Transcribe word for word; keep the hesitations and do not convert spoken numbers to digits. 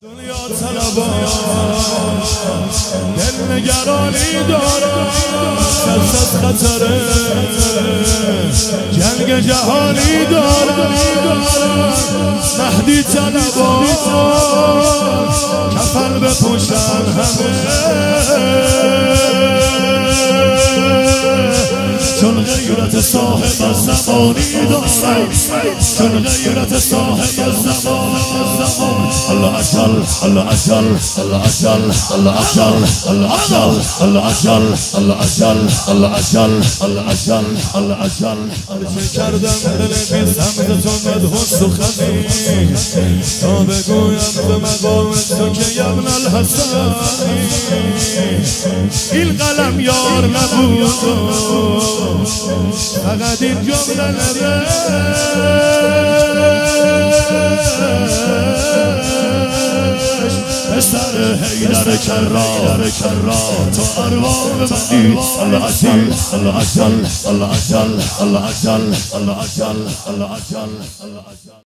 دنیا طلبان دل نگرانی دارم، ترس از خطر جنگ جهانی دارم. مهدی طلبان کفن بپوشن همه، چون غیرت صاحب از زمانی دارم، چون غیرت صاحب از زمان. الله اجل الله اجل الله اجل الله اجل الله اجل الله اجل الله اجل الله اجل الله اجل الله اجل. چه کردم دل بی سمت تو مدهون سخنی، تا بگویم به مقام تو که یبن الحسنی. این قلم یار نبود فقط این جمله نوشت، پسر حیدر کرار تو ارواح ببندی. الله اجل الله اجل الله اجل الله اجل الله اجل الله اجل الله اجل.